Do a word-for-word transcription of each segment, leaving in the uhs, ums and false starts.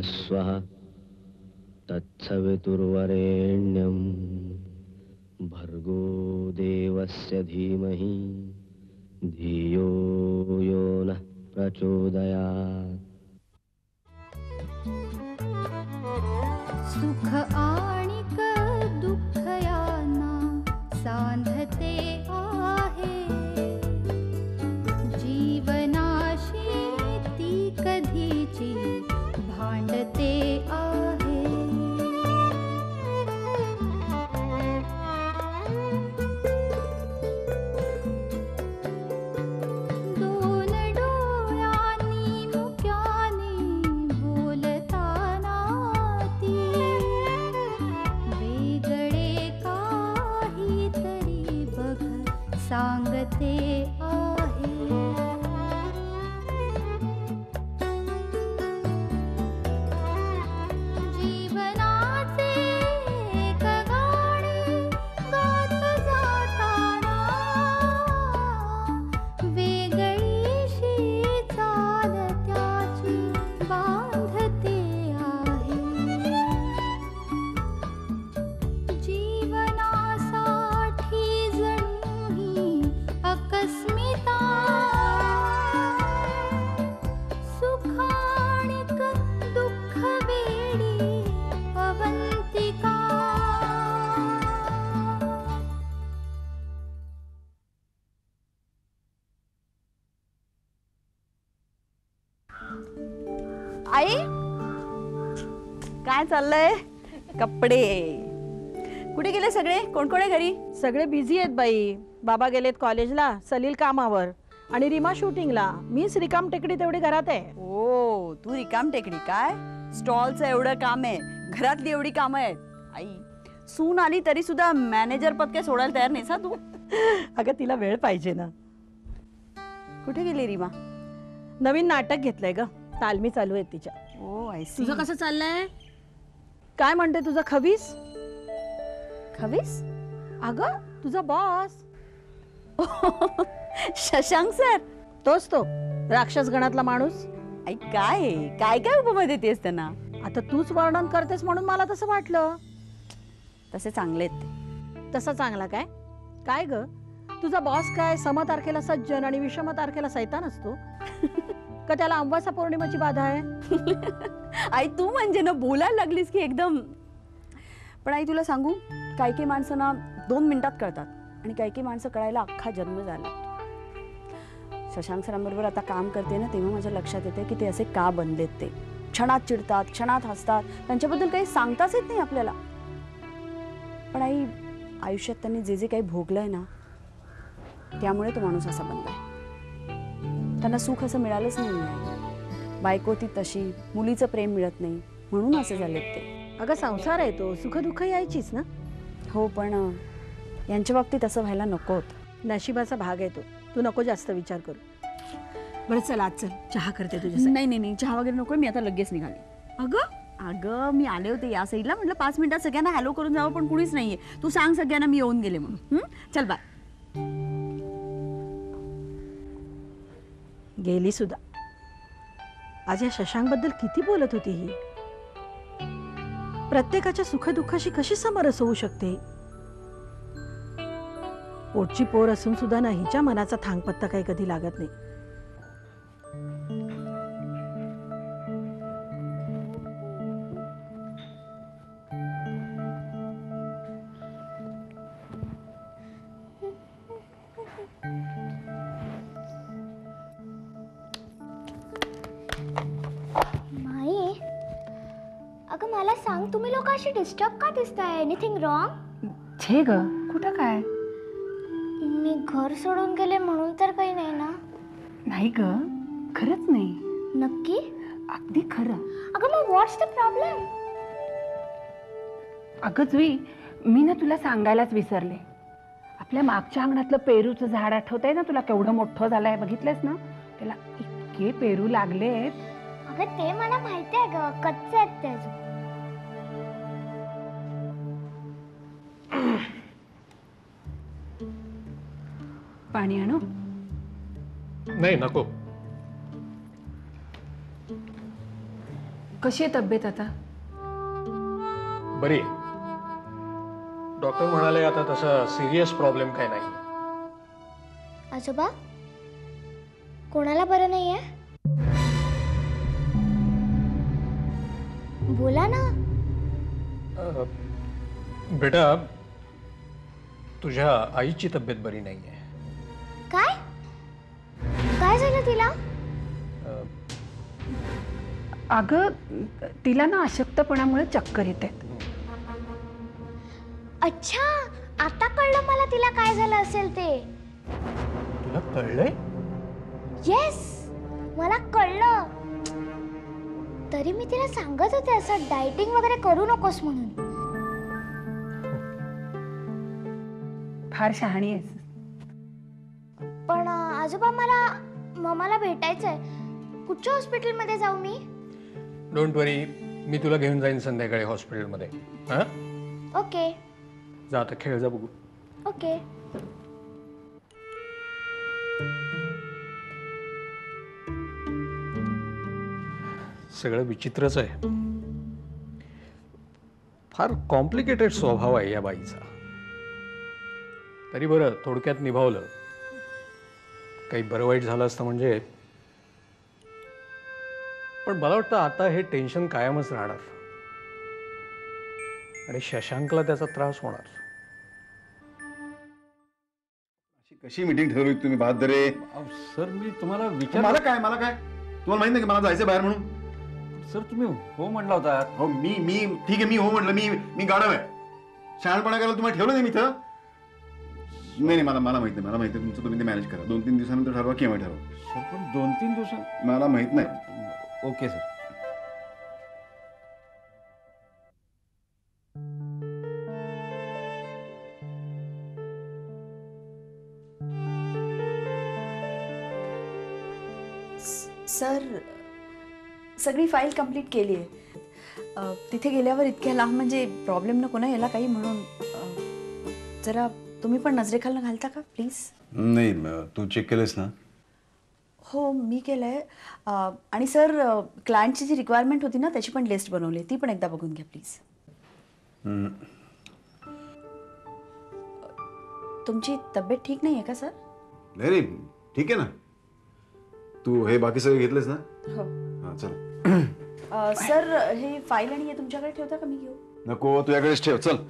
स्वः तत्सवितुर्वरेण्यं भर्गो देवस्य धीमहि धियो यो नः प्रचोदयात्। सुख आणिक दुःख यांना सांधते आहे, जीवनाशी ती कधीची भांडते आहे। दोन डोळ्यांनी मुक्याने बोलताना ती वेगळे काहीतरी बघ सांगते आहे। जीवनाचे एक गाणे गात जाताना वेगळीशी चाल त्याची बांधते आहे। जीवनासाठी जणू ही अकस्मिता, सुखाणिक दुःख वेडी अवंतिका। आई काय चाललंय? कपडे कुठे गेले सगळे? कोण कोण आहे घरी? सगळे बिझी आहेत बाई. बाबा गेलेत कॉलेजला, सलील कामावर आणि रीमा शूटिंगला. मीच रिकाम टेकडी तेवढी घरात आहे. ओ तू रिकाम टेकडी काय? स्टॉलचं एवढं काम आहे, घरातली एवढी कामं आहेत. आई सून आली तरी सुद्धा मॅनेजर पद काय सोडायला तयार नाहीस हा तू? अगं तिला वेळ पाहिजे ना. कुठे गेली रीमा? नवीन नाटक घेतलंय ग, तालमी चालू आहे तिच्या. Oh I see. तुझं कसं चाललंय? काय म्हणते तुझं खवीस? खवीस? अगं तुझा बॉस शशांक सर. तोच तो राक्षस गणातला माणूस. आई काय आहे? काय काय उपमा देतेस त्यांना? आता तूच वर्णन करतेस म्हणून मला तसं वाटलं. तसे चांगले आहेत ते. तसा चांगला काय? काय ग तुझा बॉस काय सम तारखेला सज्जन आणि विषम तारखेला सैतान असतो का? त्याला अमावास्या पौर्णिमेची बाधा आहे? आई तू म्हणजे ना बोलायला लागलीस की एकदम. पण आई तुला सांगू, काही काही माणसं ना दोन मिनिटात कळतात आणि काही काही माणसं कळायला अख्खा जन्म झाला. शशांक सरांबरोबर आता काम करते ना तेव्हा माझ्या लक्षात येते की ते असे का बनलेत. ते क्षणात चिडतात, क्षणात हसतात, त्यांच्याबद्दल काही सांगताच येत नाही आपल्याला. पण आई आयुष्यात त्यांनी जे जे काही भोगलंय ना त्यामुळे तो माणूस असा बनलाय. त्यांना सुख असं मिळालंच नाही. बायको ती तशी, मुलीचं प्रेम मिळत नाही म्हणून असे झालेत ते. अगं संसार आहे तो, सुख दुःख यायचीच ना. हो पण यांच्या बाबतीत असं व्हायला नको होतं. नशिबाचा भाग आहे तो, तू नको जास्त विचार करू. बरं चल आज चल चहा करते तुझ्यासाठी. नाही नाही नाही चहा वगैरे नको, मी आता लगेच निघाले. अगं अगं मी आले होते या साईडला, म्हटलं पाच मिनिटात सगळ्यांना हॅलो करून जावं पण कुणीच नाहीये. तू सांग सगळ्यांना मी येऊन गेले म्हणून. चल बाय. गेली सुद्धा. आज या शशांक बद्दल किती बोलत होती ही. प्रत्येकाच्या सुखदुःखाशी कशी समरस होऊ शकते. पोटची पोर असून सुद्धा ना हिच्या मनाचा थांगपत्ता काही कधी लागत नाही. अगं मला सांग, तुम्ही लोक अशी डिस्टर्ब का दिसताय? Anything wrong? छे ग कुठं काय? मी घर सोडून गेले म्हणून तर काही नाही ना? नाही ग खरंच नाही. नक्की? अगदी खरं. अगं मग व्हॉट्स द प्रॉब्लेम? अगं जुई मी ना तुला सांगायलाच विसरले. आपल्या मागच्या अंगणातलं पेरूचं झाड आठवतंय ना तुला? केवढं मोठं झालंय बघितलंस ना? त्याला इतके पेरू लागलेत. अगं ते मला माहिती आहे ग, कच्चे आहेत ते अजून. पाणी आणू? नाही नको. कशी आहे तब्येत आता? बरी. डॉक्टर म्हणाले आता तसा सिरियस प्रॉब्लेम काय नाही. आजोबा, कोणाला बरं नाहीये? बोला ना. अ, बेटा, तुझ्या आईची तब्येत बरी नाहीये. काय काय झालं तिला? अ, अगं, तिला ना अशक्तपणामुळे चक्कर येते. अच्छा, आता कळलं मला तिला काय झालं असेल ते. तुला कळलंय? येस, मला कळलं. तरी मी तिला सांगत होते असं डाएटिंग वगैरे करू नकोस म्हणून. फार शहाणी आहेस. पण आजोबा, मला मम्माला भेटायचंय. कुठच्या हॉस्पिटलमध्ये जाऊ मी? डोंट वरी, मी तुला घेऊन जाईन संध्याकाळी हॉस्पिटलमध्ये. हा, ओके. जा आता खेळ जा बघू. ओके. सगळं विचित्रच आहे. फार कॉम्प्लिकेटेड स्वभाव आहे या बाईचा. तरी बरं, थोडक्यात निभावलं. काही बरं वाईट झालं असतं म्हणजे. पण मला वाटतं आता हे टेन्शन कायमच राहणार आणि शशांकला त्याचा त्रास होणार. अशी कशी मीटिंग ठरवली तुम्ही बहादरे? सर, मी तुम्हाला विचार. मला काय मला काय तुम्हाला माहित नाही की मला जायचं बाहेर म्हणून? सर, तुम्ही हो म्हणला होता. हो, मी मी ठीक आहे, मी हो म्हटलं. मी मी गाढव आहे. शहाणपणा करायला तुम्हाला ठेवलं नाही मी इथं. नाही नाही, मला मला माहित नाही. मला माहिती आहे तुमचं, तुम्ही ते मॅनेज करा. दोन तीन दिवसानंतर ठरवा, केव्हा ठरवा. सर, पण दोन तीन दिवसात मला माहित नाही. Okay sir. सर, सगळी फाईल कंप्लीट केली आहे. तिथे गेल्यावर इतक्या लांब म्हणजे प्रॉब्लेम नको ना याला काही, म्हणून अ, जरा तुम्ही पण नजरेखालनं घालता का प्लीज? नाही, तू चेक केलंस ना? हो, मी केलं आहे. आणि सर, क्लायंटची जी रिक्वायरमेंट होती ना त्याची पण लिस्ट बनवली, ती पण एकदा बघून घ्या प्लीज. तुमची तब्येत ठीक नाही आहे का सर? नाही रे, ठीक आहे ना. तू हे बाकी सगळे घेतलेस ना? हो. हां, चल. अ, सर, हे फाईल आणि हे तुमच्याकडे ठेवता का मी घेऊ? नको, तुझ्याकडेच ठेव. चल.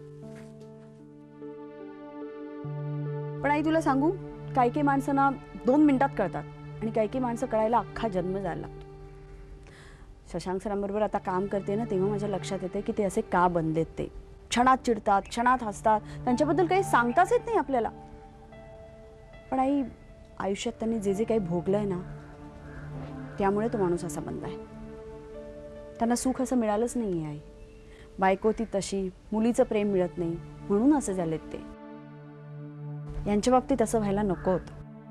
पण आई तुला सांगू, काही काही माणसं ना दोन मिनिटात कळतात आणि काही काही माणसं कळायला अख्खा जन्म जायला लागतो. शशांक सरांबरोबर आता काम करते ना तेव्हा माझ्या लक्षात येते की ते असे का बनलेत. ते क्षणात चिडतात, क्षणात हसतात, त्यांच्याबद्दल काही सांगताच येत नाही आपल्याला. पण आई, आयुष्यात त्यांनी जे जे काही भोगलंय ना त्यामुळे तो माणूस असा बनलाय. त्यांना सुख असं मिळालंच नाही आहे आई. बायको ती तशी, मुलीचं प्रेम मिळत नाही म्हणून असे झालेत ते. यांच्या बाबतीत असं व्हायला नको होतं.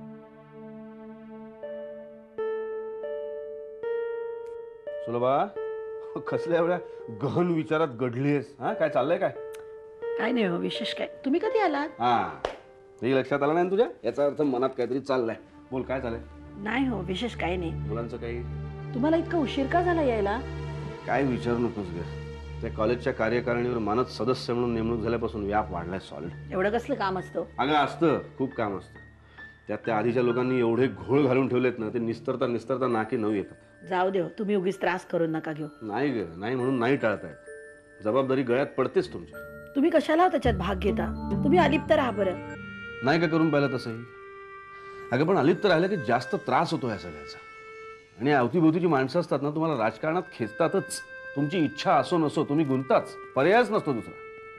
सुलभा, कसल्या एवढ्या गहन विचारात गढलीस? हा, काय चाललंय? काय काय नाही हो, विशेष काय. तुम्ही कधी आलात? हा, हे लक्षात आलं नाही तुझ्या? याचा अर्थ मनात काहीतरी चाललंय. बोल, काय चाललंय? नाही हो, विशेष काय नाही. मुलांचं काही? तुम्हाला इतका उशीर का झाला यायला? काय विचारू नकोस ग. त्या कॉलेजच्या कार्यकारिणीवर मानद सदस्य म्हणून नेमणूक झाल्यापासून व्याप वाढलाय सॉलिड. एवढं कसलं काम असतं? अगं असतं, खूप काम असतं. त्यात त्या आधीच्या लोकांनी एवढे घोळ घालून ठेवलेत ना, ते निस्तरता निस्तरता नाकी नऊ येतात. जाऊ दे, तुम्ही उगीच त्रास करून नका घेऊ. नाही ग, नाही म्हणून नाही टाळतायत. जबाबदारी गळ्यात पडतेच तुमच्या. तुम्ही कशाला त्याच्यात भाग घेता? तुम्ही अलिप्त राहा बरं. नाही का करून पाहिलं तसंही. अगं पण अलिप्त राहिलं की जास्त त्रास होतो ह्या सगळ्याचा. आणि अवतीभोवतीची माणसं असतात ना, तुम्हाला राजकारणात खेचतातच. तुमची इच्छा असो नसो तुम्ही गुंतताच, पर्यायच नसतो दुसरा.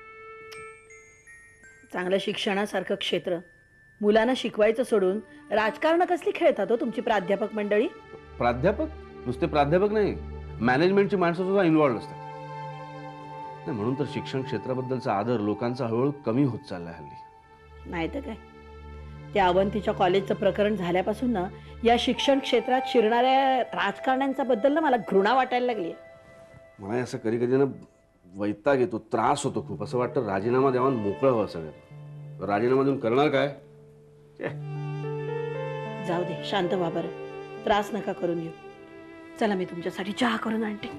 चांगलं शिक्षणासारखं क्षेत्र, मुलांना शिकवायचं सोडून राजकारण कसली खेळतात हो तुमची प्राध्यापक मंडळी? प्राध्यापक? नुसते प्राध्यापक नाही, मॅनेजमेंटची माणसं सुद्धा इन्व्हॉल्व्ड असतात. नाही म्हणून तर शिक्षण क्षेत्राबद्दलचा आदर लोकांचा हळूहळू कमी होत चाललाय हल्ली. नाही तर काय. त्या अवंतीच्या कॉलेजचं प्रकरण झाल्यापासून ना या शिक्षण क्षेत्रात शिरणाऱ्या राजकारण्यांचा बद्दल ना मला घृणा वाटायला लागली. मला असं कधी कधी ना वैताग येतो, त्रास होतो खूप. असं वाटतं राजीनामा द्यावा, मोकळं व्हावं सगळं. राजीनामा देऊन करणार काय? जाऊ दे, शांत व्हा बरं. त्रास नका करून घेऊ. चला मी तुमच्यासाठी चहा करून आणते.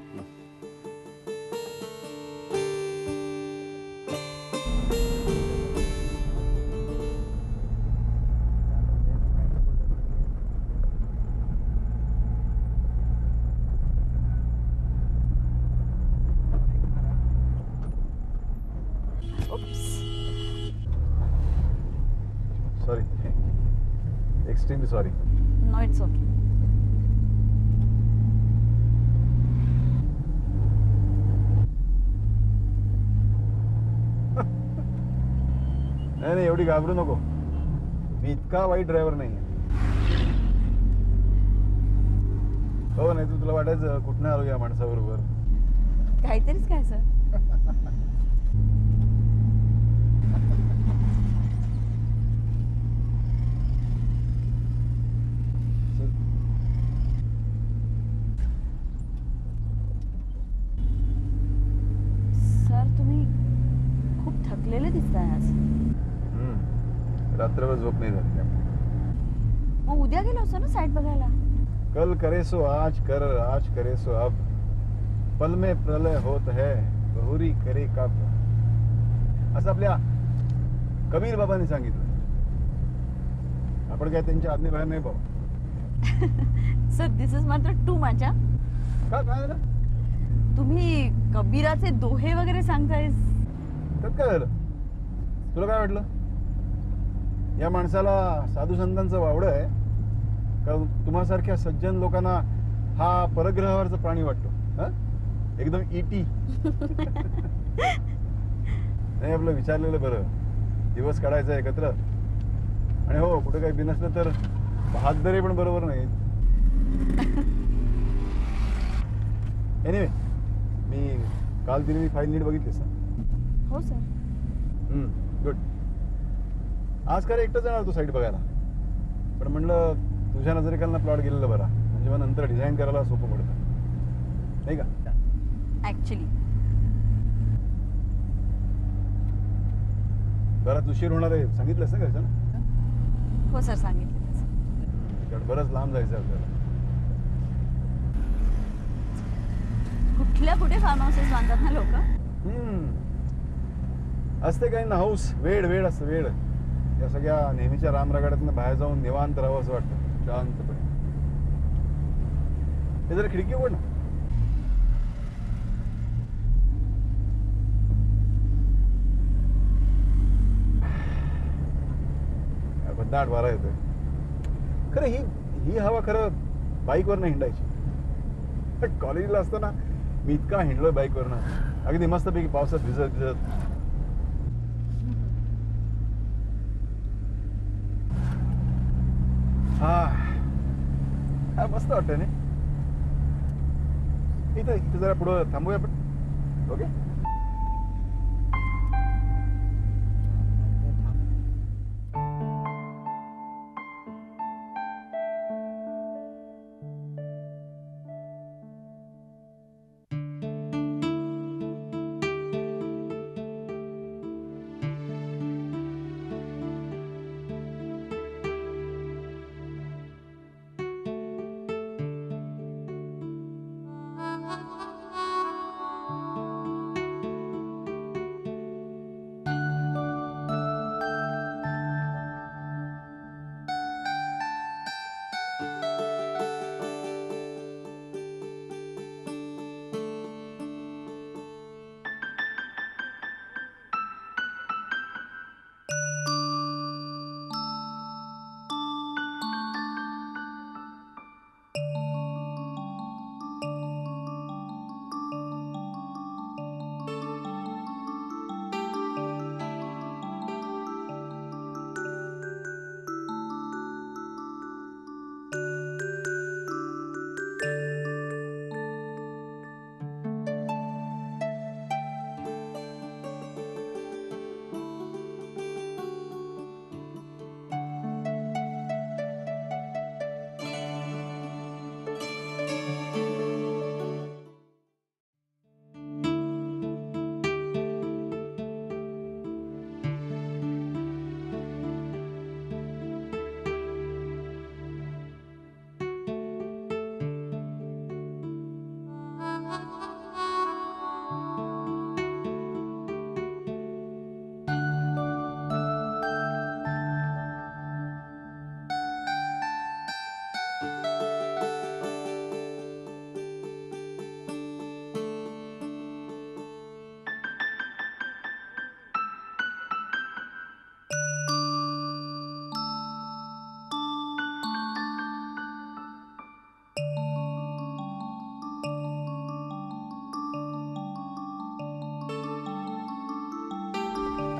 Sorry, extremely sorry. No it's okay. नाही नाही, एवढी घाबरू नको. मी इतका वाईट ड्रायव्हर नाही. हो, नाही तू तुला वाटायचं कुठनं आलो या माणसाबरोबर. काहीतरीच काय सर. सर तुम्ही खूप थकलेले दिसताय आज. रात्रभर झोप नाही झाली त्यामुळे. मग उद्या गेलो असतो ना साईट बघायला. कल करे सो आज कर, आज करे सो अब, पल में प्रलय होत है, बहुरी करे कब, असं आपल्या कबीर बाबांनी सांगितलं. आपण काय त्यांच्या आज्ञे बाहेर नाही पाहू. सर दिस इज मात्र टू मचा. का काय झालं? तुम्ही कबीराचे दोहे वगैरे सांगताय. त्यात काय झालं? तुला काय वाटलं या माणसाला साधू संतांचं वावडं आहे का? तुम्हासारख्या सज्जन लोकांना हा परग्रहावरचा प्राणी वाटतो? हा, एकदम इटी. नाही, आपलं विचारलेलं बरं. दिवस काढायचा एकत्र. आणि हो, कुठे काही बिनसलं तर बहादरे पण बरोबर नाही. एनिवे, मी काल दिलेली फाईल नीट बघितलीस ना? हो सर. गुड. आज काय एकटंच जाणार तू साईट बघायला, पण म्हणलं तुझ्या नजरेखालनं प्लॉट गेलेलं बरा, म्हणजे मग नंतर डिझाईन करायला सोपं पडतं, नाही का? ऍक्च्युली बराच उशीर होणार आहे सांगितलंस ना घरच्यांना? हो सर सांगितलं. कारण बरंच लांब जायचं आपल्याला. कुठल्या कुठे फार्म हाऊसेस बांधतात ना लोक. असते काही ना हाऊस, वेळ वेळ असतं वेळ. या सगळ्या नेहमीच्या रामरागाड्यातनं बाहेर जाऊन निवांत राहावं असं वाटतं शांतपणे. हे जरा खिडकी उघड ना. दाट वारा येतोय खरं. ही ही हवा खरं बाईकवर नाही हिंडायची. कॉलेजला असताना मी इतका हिंडलोय बाईकवरनं, अगदी मस्तपैकी पावसात भिजत भिजत. हा मस्त वाटतंय ना. इथं इथं जरा पुढं थांबूया आपण. ओके.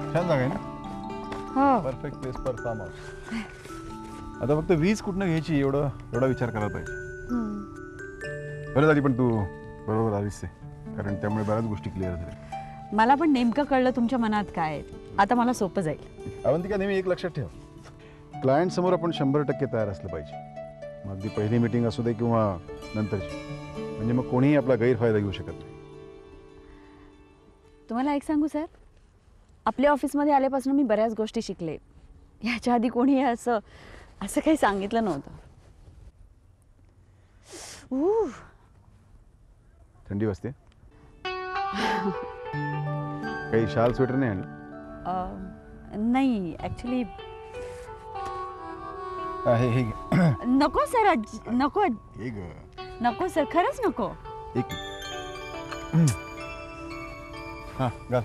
छान जागा आहे ना. हो. Perfect place for farm house. आता फक्त वीज कुठनं घ्यायची एवढं एवढा विचार करायला पाहिजे. बरं झाली पण तू बरोबर आलीस आहे, कारण त्यामुळे बऱ्याच गोष्टी क्लिअर झाल्या. मला पण नेमकं कळलं तुमच्या मनात काय आहे. आता मला सोपं जाईल. अवंतिका, नेहमी एक लक्षात ठेव, क्लायंट समोर आपण शंभर टक्के तयार असलं पाहिजे. मग अगदी पहिली मीटिंग असू दे किंवा नंतरची, म्हणजे मग कोणीही आपला गैरफायदा घेऊ शकत नाही. तुम्हाला एक सांगू सर, आपल्या ऑफिसमध्ये आल्यापासून मी बऱ्याच गोष्टी शिकले. याच्या आधी कोणी असं असं काही सांगितलं नव्हतं. ऊ थंडी वाजते. काही शाल स्वेटर नाही आणलं? नाही ॲक्च्युली हे हे नको सर, अज- नको हे ग नको सर, खरंच नको. एक हां घाल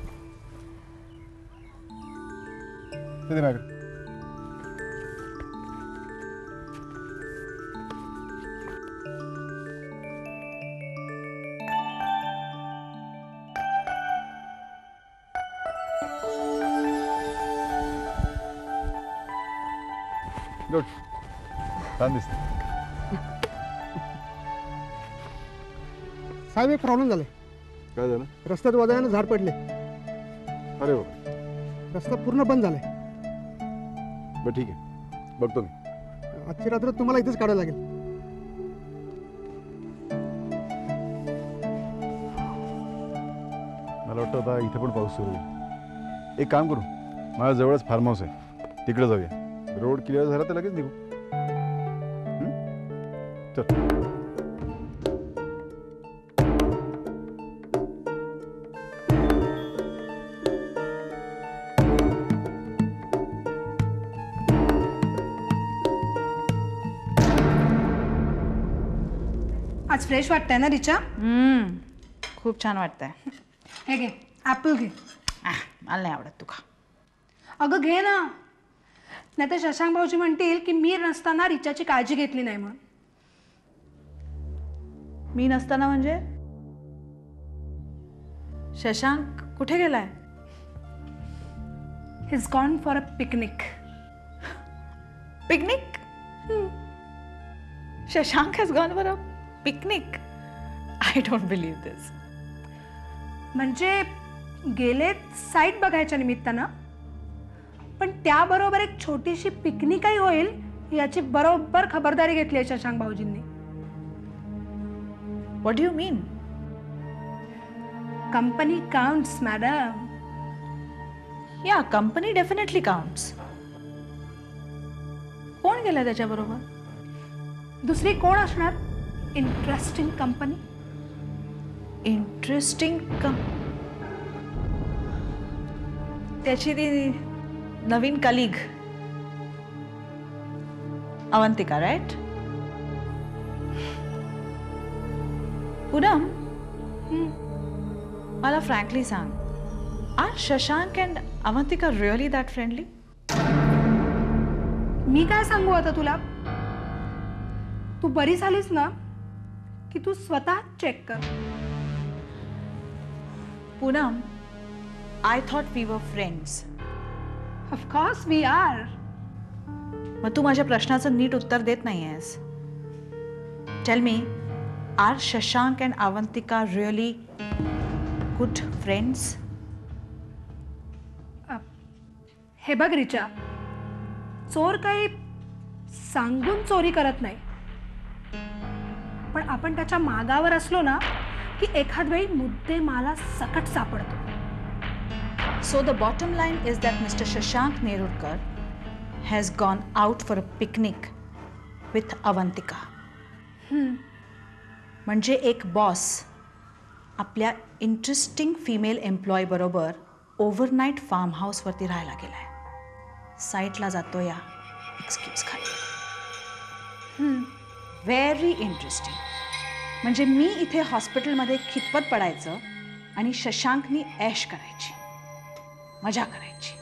ते दे माझ्याकडे. गुड, छान दिसते. साहेब एक प्रॉब्लेम झाले. काय झालं? रस्त्यात वादळानं झाड पडले. अरे बाबा, रस्ता पूर्ण बंद झालाय. बरं ठीक आहे, बघतो मी. आजची रात्र तुम्हाला इथेच काढायला लागेल. मला वाटतं आता इथे पण पाऊस सुरू होईल. एक काम करू, माझ्या जवळच फार्म हाऊस आहे, तिकडे जाऊया. रोड क्लिअर झाला तर लगेच निघू. हं? चल. आज फ्रेश वाटतंय ना रिचा? खूप छान वाटतंय. हे घे, ॲपल घे. मला नाही आवडत तुका. अगं घे ना, नाही तर शशांक भाऊजी म्हणतील की मी नसताना रिचाची काळजी घेतली नाही म्हणून. मी नसताना म्हणजे? शशांक कुठे गेलाय? He's gone for a picnic. Picnic? Shashank has gone for a picnic? I don't believe this. म्हणजे गेले साईट बघायच्या निमित्तानं, पण त्याबरोबर एक छोटीशी पिकनिकही होईल याची बरोबर खबरदारी घेतली आहे शशांक भाऊजींनी. What do you mean? Company counts madam. Yeah, company definitely counts. कोण गेला त्याच्याबरोबर? दुसरी कोण असणार? Interesting company. इंटरेस्टिंग कम त्याची ती नवीन कलीग अवंतिका, राईट? पूनम, मला फ्रँकली सांग, are Shashank and Avantika really that friendly? मी काय सांगू आता तुला? तू बरी झालीस ना की तू स्वतः चेक कर. Poonam, I thought we were friends. Of course we are. मग तू माझ्या प्रश्नाचं नीट उत्तर देत नाही आहेस. Tell me, are Shashank and Avantika really good friends? हे बघ रिचा, चोर काही सांगून चोरी करत नाही, पण आपण त्याच्या मागावर असलो ना की एखाद वेळी मुद्दे मला सकट सापडतो. So the bottom line is that Mister Shashank Nerurkar has gone out for a picnic with Avantika. म्हणजे एक बॉस आपल्या इंटरेस्टिंग फिमेल एम्प्लॉय बरोबर ओव्हरनाईट फार्म हाऊसवरती राहायला गेलाय. साईटला जातो या एक्सक्यूज खाली. Very interesting. म्हणजे मी इथे हॉस्पिटलमध्ये खितपत पडायचं आणि शशांकनी ऐश करायची, मजा करायची.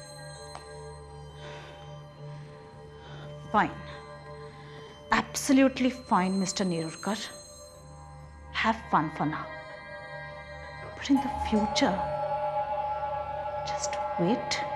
Fine, absolutely fine mister Nerurkar. Have fun for now, but in the future just weight.